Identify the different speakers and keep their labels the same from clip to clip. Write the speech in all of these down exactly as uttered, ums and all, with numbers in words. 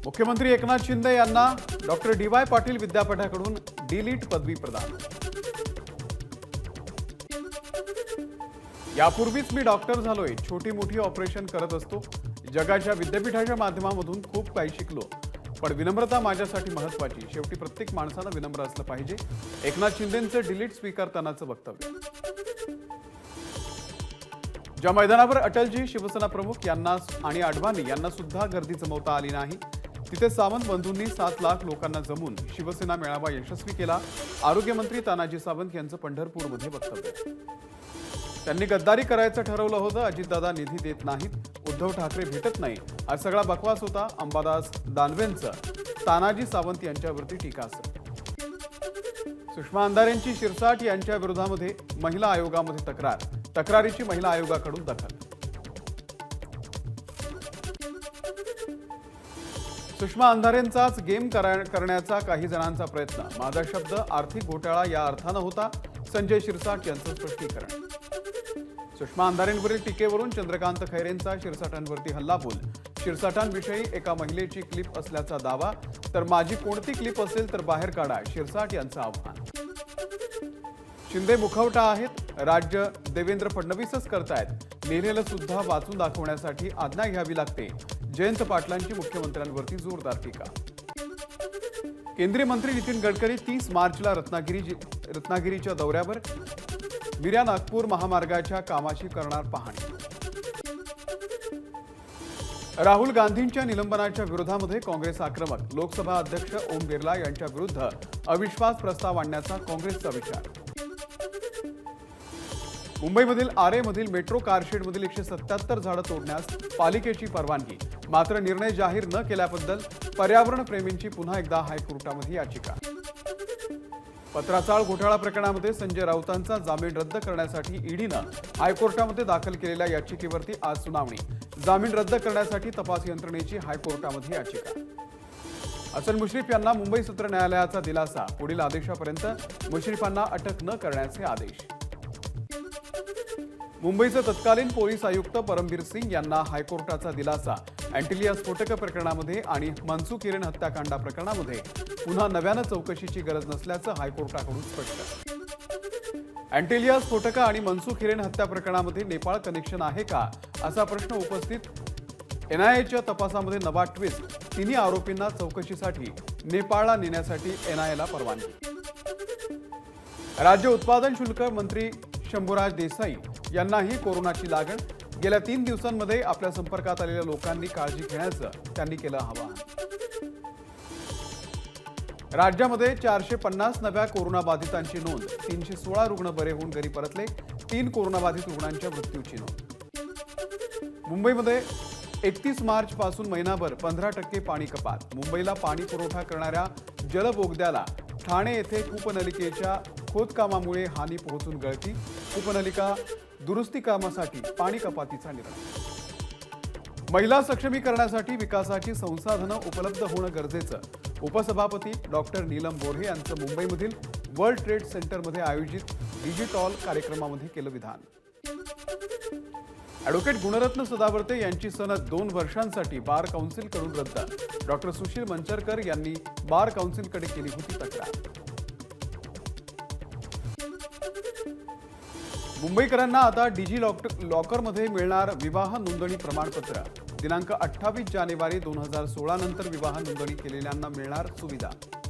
Speaker 1: मुख्यमंत्री एकनाथ शिंदे यांना doctor D Y Patil विद्यापीठाकडून डी.लिट पदवी प्रदान। यापूर्वीच मी डॉक्टर झालोय, छोटी मोठी ऑपरेशन करत असतो। जगाच्या विद्यापीठाच्या माध्यमामधून खूप काही शिकलो, पण विनम्रता माझ्यासाठी महत्त्वाची। शेवटी प्रत्येक माणसानं विनम्र असलं पाहिजे। एकनाथ शिंदेंचं डी.लिट स्वीकारतानाचं वक्तव्य। ज्या मैदानावर अटलजी, शिवसेना प्रमुख यांना आणि अडवाणी यांना सुद्धा गर्दी जमवता आली नाही, तिथे सावंत बंधूंनी सात लाख लोकांना जमून शिवसेना मेळावा यशस्वी केला। आरोग्यमंत्री तानाजी सावंत यांचं पंढरपूरमध्ये वक्तव्य। त्यांनी गद्दारी करायचं ठरवलं होतं, अजितदादा निधी देत नाहीत, उद्धव ठाकरे भेटत नाही, हा सगळा बकवास होता। अंबादास दानवेंचं तानाजी सावंत यांच्यावरती टीकास्त्र। सुषमा अंधारेंची शिरसाट यांच्या विरोधामध्ये महिला आयोगामध्ये तक्रार, तक्रारीची महिला आयोगाकडून दखल। सुषमा अंधारेंचाच गेम करण्याचा काही जणांचा प्रयत्न, माझा शब्द आर्थिक घोटाळा या अर्थानं होता, संजय शिरसाट यांचं स्पष्टीकरण। सुषमा अंधारेंवरील टीकेवरून चंद्रकांत खैरेंचा शिरसाटांवरती हल्लाबोल, शिरसाटांविषयी एका महिलेची क्लिप असल्याचा दावा, तर माझी कोणती क्लिप असेल तर बाहेर काढा, शिरसाट यांचं आव्हान। शिंदे मुखवटा आहेत, राज्य देवेंद्र फडणवीसच करतायत, लिहिलेलं सुद्धा वाचून दाखवण्यासाठी आज्ञा घ्यावी लागते, जयंत पाटलांची मुख्यमंत्र्यांवरती जोरदार टीका। केंद्रीय मंत्री नितीन गडकरी तीस मार्चला रत्नागिरी रत्नागिरीच्या दौऱ्यावर, मिर्या नागपूर महामार्गाच्या कामाची करणार पाहणी। राहुल गांधींच्या निलंबनाच्या विरोधामध्ये काँग्रेस आक्रमक, लोकसभा अध्यक्ष ओम बिर्ला यांच्या विरुद्ध अविश्वास प्रस्ताव आणण्याचा काँग्रेसचा विचार। मुंबईमधील आरेमधील मेट्रो कारशेडमधील एकशे सत्याहत्तर झाडं तोडण्यास पालिकेची परवानगी, मात्र निर्णय जाहीर न केल्याबद्दल पर्यावरण प्रेमींची पुन्हा एकदा हायकोर्टामध्ये याचिका। पत्राचाळ घोटाळा प्रकरणामध्ये संजय राऊतांचा जामीन रद्द करण्यासाठी ईडीनं हायकोर्टामध्ये दाखल केलेल्या याचिकेवरती आज सुनावणी, जामीन रद्द करण्यासाठी तपास यंत्रणेची हायकोर्टामध्ये याचिका। हसन मुश्रीफ यांना मुंबई सत्र न्यायालयाचा दिलासा, पुढील आदेशापर्यंत मुश्रीफांना अटक न करण्याचे आदेश। मुंबईचे तत्कालीन पोलीस आयुक्त परमबीर सिंग यांना हायकोर्टाचा दिलासा, अँटिलिया स्फोटक प्रकरणामध्ये आणि मनसुख हिरेन हत्याकांड प्रकरणामध्ये पुन्हा नव्यानं चौकशीची गरज नसल्याचं हायकोर्टाकडून स्पष्ट। अँटिलिया स्फोटक आणि मनसुख हिरेन हत्या प्रकरणामध्ये नेपाळ कनेक्शन आहे का, असा प्रश्न उपस्थित। एनआयएच्या तपासामध्ये नवा ट्विस्ट, तिन्ही आरोपींना चौकशीसाठी नेपाळला नेण्यासाठी एनआयएला परवानगी। राज्य उत्पादन शुल्क मंत्री शंभूराज देसाई यांनाही कोरोनाची लागण, गेल्या तीन दिवसांमध्ये आपल्या संपर्कात आलेल्या लोकांनी काळजी घेण्याचं त्यांनी केलं आवाहन। राज्यामध्ये चारशे पन्नास नव्या कोरोनाबाधितांची नोंद, तीनशे सोळा रुग्ण बरे होऊन घरी परतले, तीन कोरोनाबाधित रुग्णांच्या मृत्यूची नोंद। मुंबईमध्ये एकतीस मार्च पासून महिनाभर पंधरा टक्के पाणी कपात, मुंबईला पाणी पुरवठा करणाऱ्या जलबोगद्याला ठाणे येथे कूपनलिकेच्या खोदकामामुळे हानी पोहोचून गळती, कूपनलिका दुरुस्ती कामासाठी पाणी कपातीचा निर्णय। महिला सक्षमीकरणासाठी विकासाची संसाधनं उपलब्ध होणं गरजेचं, उपसभापती डॉक्टर नीलम बोर्हे यांचं मुंबईमधील वर्ल्ड ट्रेड सेंटरमध्ये आयोजित डिजिटॉल कार्यक्रमामध्ये केलं विधान। ॲडव्होकेट गुणरत्न सदावर्ते यांची सनद दोन वर्षांसाठी बार काउन्सिलकडून रद्द, डॉक्टर सुशील मंचरकर यांनी बार काउन्सिलकडे केली होती तक्रार। मुंबईकरांना आता डिजी लॉकरमध्ये मिळणार विवाह नोंदणी प्रमाणपत्र, दिनांक अठ्ठावीस जानेवारी दोन हजार सोळा नंतर विवाह नोंदणी केलेल्यांना मिळणार सुविधा।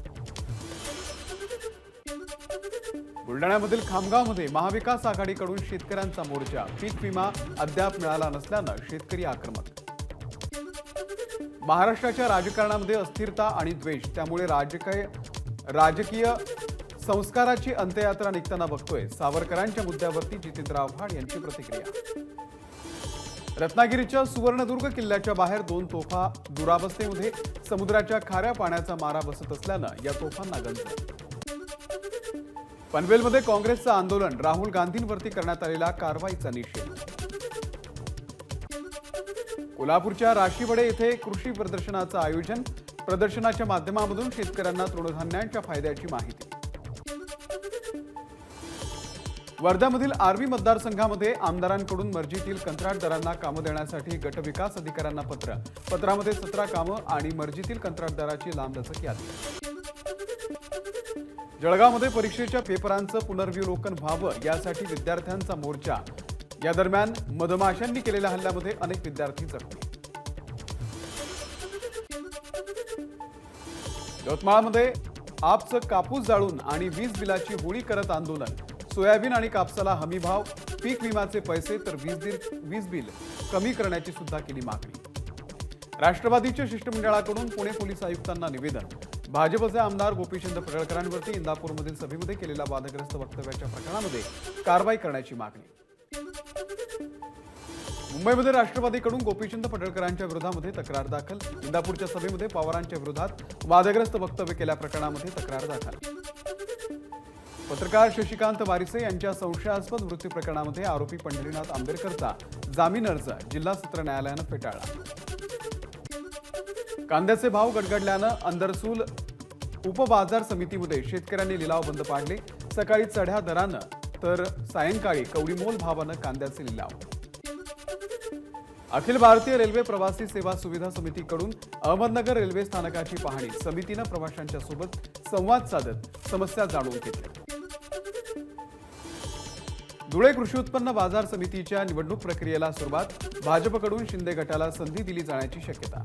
Speaker 1: बुलढाण्यामधील खामगावमध्ये महाविकास आघाडीकडून शेतकऱ्यांचा मोर्चा, पीक विमा अद्याप मिळाला नसल्यानं शेतकरी आक्रमक। महाराष्ट्राच्या राजकारणामध्ये अस्थिरता आणि द्वेष, त्यामुळे राजकीय राजकीय संस्काराची अंत्ययात्रा निघताना बघतोय, सावरकरांच्या मुद्द्यावरती जितेंद्र आव्हाड यांची प्रतिक्रिया। रत्नागिरीच्या सुवर्णदुर्ग किल्ल्याच्या बाहेर दोन तोफा दुरावस्थेमध्ये, समुद्राच्या खाऱ्या पाण्याचा मारा बसत असल्यानं या तोफांना गंज। पनवेलमध्ये काँग्रेसचं आंदोलन, राहुल गांधींवरती करण्यात आलेल्या कारवाईचा निषेध। कोल्हापूरच्या राशीवडे येथे कृषी प्रदर्शनाचं आयोजन, प्रदर्शनाच्या माध्यमामधून शेतकऱ्यांना तृणधान्यांच्या फायद्याची माहिती। वर्ध्यामधील आर्वी मतदारसंघामध्ये आमदारांकडून मर्जीतील कंत्राटदारांना कामं देण्यासाठी गटविकास अधिकाऱ्यांना पत्र पत्रामध्ये सतरा कामं आणि मर्जीतील कंत्राटदाराची लांबलचक यादी। जळगावमध्ये परीक्षेच्या पेपरांचं पुनर्विलोकन व्हावं यासाठी विद्यार्थ्यांचा मोर्चा। या दरम्यान मधमाशांनी केलेल्या हल्ल्यामध्ये अनेक विद्यार्थी जखमी। यवतमाळमध्ये आपचं कापूस जाळून आणि वीज बिलाची होळी करत आंदोलन। सोयाबीन आणि कापसाला हमीभाव, पीक विम्याचे पैसे तर वीज वीज बिल कमी करण्याची सुद्धा केली मागणी। राष्ट्रवादीच्या शिष्टमंडळाकडून पुणे पोलीस आयुक्तांना निवेदन। भाजपचे आमदार गोपीचंद पडळकरांवरती इंदापूरमधील सभेमध्ये केलेल्या वादग्रस्त वक्तव्याच्या प्रकरणामध्ये कारवाई करण्याची मागणी। मुंबईमध्ये राष्ट्रवादीकडून गोपीचंद पडळकरांच्या विरोधामध्ये तक्रार दाखल। इंदापूरच्या सभेमध्ये पवारांच्या विरोधात वादग्रस्त वक्तव्य केल्या प्रकरणामध्ये तक्रार दाखल। पत्रकार शशिकांत वारिसे यांच्या संशयास्पद मृत्यू प्रकरणामध्ये आरोपी पंढरीनाथ आंबेडकरचा जामीन अर्ज जिल्हा सत्र न्यायालयानं फेटाळला। कांद्याचे भाव गडगडल्यानं अंदरसूल उपबाजार समितीमध्ये शेतकऱ्यांनी लिलाव बंद पाडले। सकाळी चढ्या दरानं तर सायंकाळी कवडीमोल भावानं कांद्याचे लिलाव। अखिल भारतीय रेल्वे प्रवासी सेवा सुविधा समितीकडून अहमदनगर रेल्वे स्थानकाची पाहणी। समितीनं प्रवाशांच्या सोबत संवाद साधत समस्या जाणून घेतल्या। धुळे कृषी उत्पन्न बाजार समितीच्या निवडणूक प्रक्रियेला सुरुवात। भाजपकडून शिंदे गटाला संधी दिली जाण्याची शक्यता।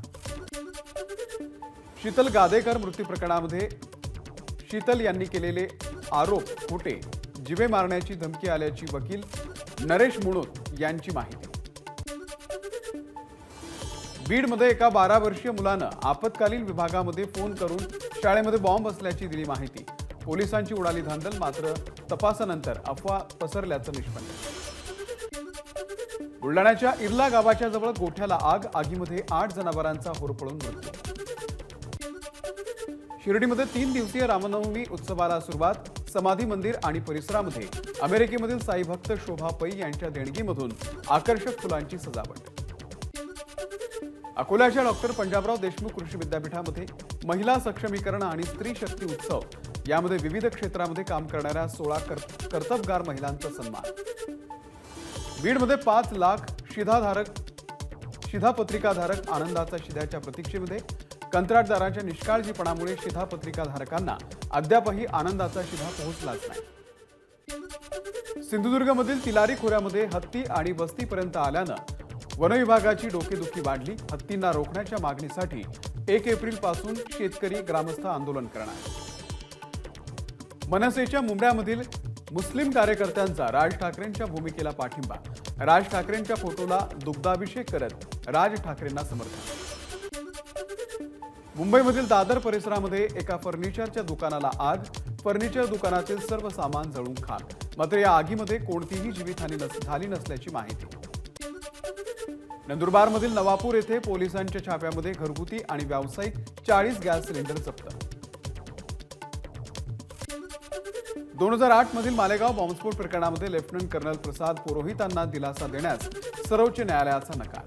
Speaker 1: शीतल गादेकर मृत्यू प्रकरणामध्ये शीतल यांनी केलेले आरोप खोटे, जिवे मारण्याची धमकी आल्याची वकील नरेश मुणोत यांची माहिती। बीडमध्ये एका बारा वर्षीय मुलानं आपत्कालीन विभागामध्ये फोन करून शाळेमध्ये बॉम्ब असल्याची दिली माहिती। पोलिसांची उडाली धांदल, मात्र तपासानंतर अफवा पसरल्याचं निष्पन्न। बुलढाण्याच्या इर्ला गावाच्या जवळ गोठ्याला आग, आगीमध्ये आठ जनावरांचा होरपळून मृत्यू। शिर्डीमध्ये तीन दिवसीय रामनवमी उत्सवाला सुरुवात। समाधी मंदिर आणि परिसरामध्ये अमेरिकेमधील साई भक्त शोभा पै यांच्या देणगीमधून आकर्षक फुलांची सजावट। अकोल्याच्या डॉक्टर पंजाबराव देशमुख कृषी विद्यापीठामध्ये महिला सक्षमीकरण आणि स्त्री शक्ती उत्सव यामध्ये विविध क्षेत्रामध्ये काम करणाऱ्या सोळा कर्तबगार महिलांचा सन्मान। बीडमध्ये पाच लाख शिधाधारक शिधापत्रिकाधारक आनंदाचा शिध्याच्या प्रतीक्षेमध्ये। कंत्राटदारांच्या निष्काळजीपणामुळे शिधापत्रिकाधारकांना अद्यापही आनंदाचा शिधा पोहोचलाच नाही। सिंधुदुर्गमधील तिलारी खोऱ्यामध्ये हत्ती आणि वस्तीपर्यंत आल्यानं वन विभागाची डोकेदुखी वाढली। हत्तींना रोखण्याच्या मागणीसाठी एक एप्रिल पासून शेतकरी ग्रामस्थ आंदोलन करणार। मनसेच्या मुंबईमधील मुस्लिम कार्यकर्त्यांचा राज ठाकरेंच्या भूमिकेला पाठिंबा। राज ठाकरेंच्या फोटोला दुग्धाभिषेक करत राज ठाकरेंना समर्थन। मुंबईमधील दादर परिसरामध्ये एका फर्निचरच्या दुकानाला आग। फर्निचर दुकानातील सर्व सामान जळून खाक, मात्र या आगीमध्ये कोणतीही जीवितहानी झाली नसल्याची माहिती। नंदुरबारमधील नवापूर येथे पोलिसांच्या छाप्यामध्ये घरगुती आणि व्यावसायिक चाळीस गॅस सिलेंडर जप्त। दोन हजार आठ मधील मालेगाव बॉम्बस्फोट प्रकरणामध्ये लेफ्टनंट कर्नल प्रसाद पुरोहितांना दिलासा देण्यास सर्वोच्च न्यायालयाचा नकार।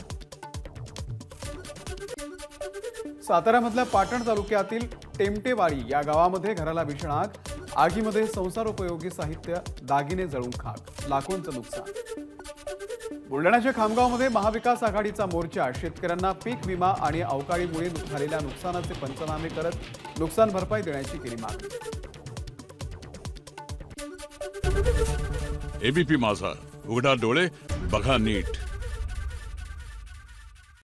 Speaker 1: साताऱ्यामधल्या पाटण तालुक्यातील टेमटेवाडी या गावामध्ये घराला भीषण आग। आगीमध्ये संसारोपयोगी साहित्य, दागिने जळून खाक, लाखोंचं नुकसान। बुलढाण्याच्या खामगावमध्ये महाविकास आघाडीचा मोर्चा। शेतकऱ्यांना पीक विमा आणि अवकाळीमुळे झालेल्या नुकसानाचे पंचनामे करत नुकसान भरपाई देण्याची केली मागणी।
Speaker 2: एबीपी माझा, उघडा डोळे बघा नीट।